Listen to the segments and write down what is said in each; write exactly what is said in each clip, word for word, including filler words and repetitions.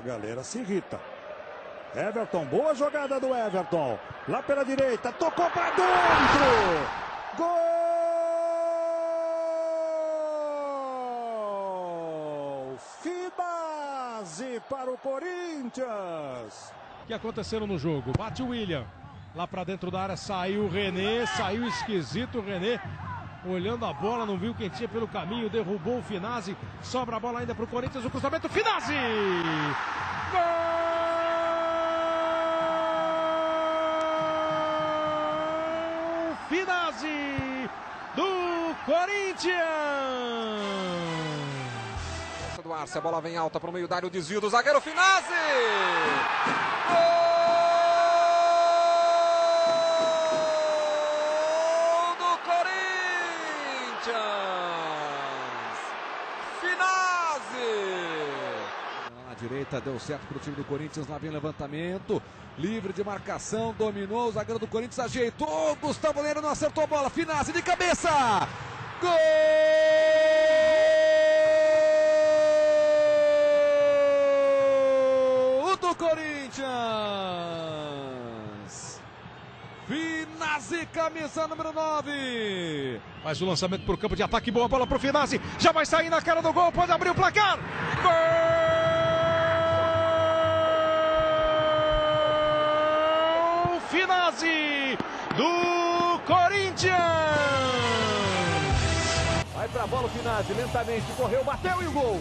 galera se irrita. Everton, boa jogada do Everton. Lá pela direita, tocou para dentro. Gol! Finazzi para o Corinthians. O que aconteceu no jogo? Bate o William. Lá para dentro da área saiu o René. Saiu esquisito o René. Olhando a bola, não viu quem tinha pelo caminho. Derrubou o Finazzi. Sobra a bola ainda para o Corinthians. O cruzamento, Finazzi! Gol! Finazzi do Corinthians! Essa do Arce, a bola vem alta para o meio da área, o desvio do zagueiro Finazzi! Gol do Corinthians! Finazzi! Na direita deu certo para o time do Corinthians, lá vem levantamento, livre de marcação, dominou, o zagueiro do Corinthians ajeitou, Gustavo Neira não acertou a bola, Finazzi de cabeça! Gol do Corinthians! Finazzi, camisa número nove. Faz o lançamento para o campo de ataque, boa bola para o Finazzi, já vai sair na cara do gol, pode abrir o placar! Gol! Finazzi do Corinthians! Vai pra bola o Finazzi, lentamente, correu, bateu e o gol!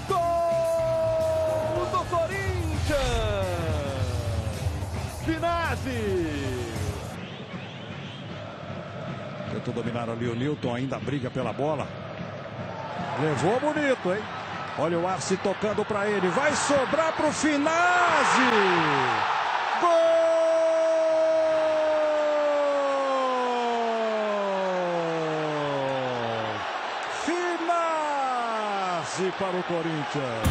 Gol do Corinthians! Finazzi! Tentou dominar ali o Nilton, ainda briga pela bola. Levou bonito, hein? Olha o Arce tocando para ele, vai sobrar para o Finazzi! Gol! Para o Corinthians.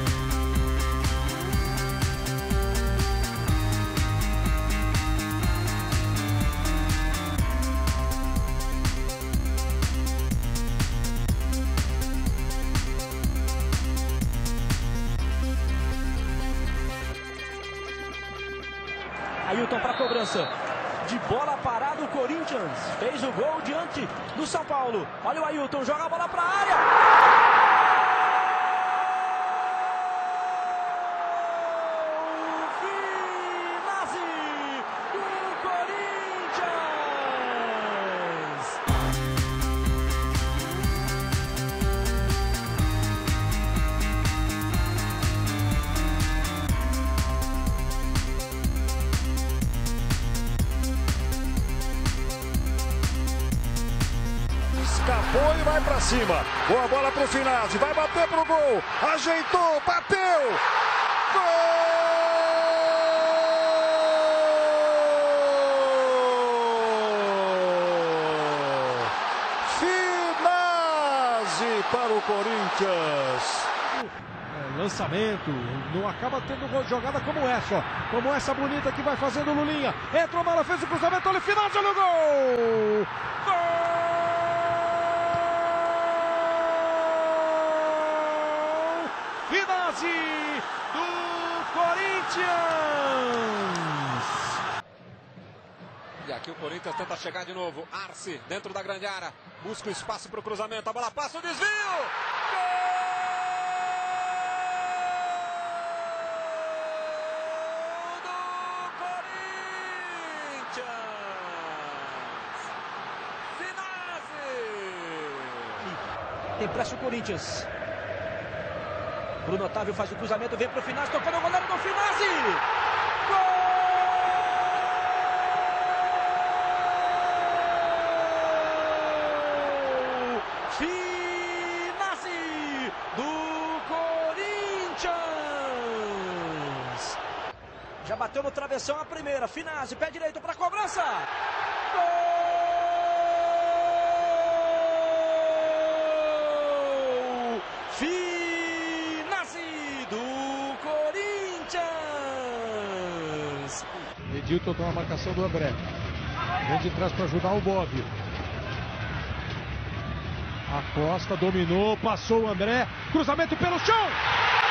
Ailton para a cobrança. De bola parada o Corinthians. Fez o gol diante do São Paulo. Olha o Ailton, joga a bola para a área. Escapou e vai para cima. Boa bola para o Finazzi. Vai bater pro gol. Ajeitou, bateu. Gol! Finazzi para o Corinthians. É, lançamento, não acaba tendo jogada como essa, ó. Como essa bonita que vai fazendo o Lulinha. Entrou a bola, fez o cruzamento, olha o Finazzi, olha o gol! Gol! Finazzi do Corinthians! E aqui o Corinthians tenta chegar de novo. Arce dentro da grande área. Busca o espaço para o cruzamento. A bola passa, o desvio! Gol do Corinthians! Finazzi! Tem pressa o Corinthians. Bruno Otávio faz o cruzamento, vem para o Finazzi, tocando o goleiro do Finazzi! Gol! Finazzi do Corinthians! Já bateu no travessão a primeira, Finazzi, pé direito para a cobrança! Gol! Edilton tem uma marcação do André. Vem de trás para ajudar o Bob. A Costa dominou, passou o André. Cruzamento pelo chão.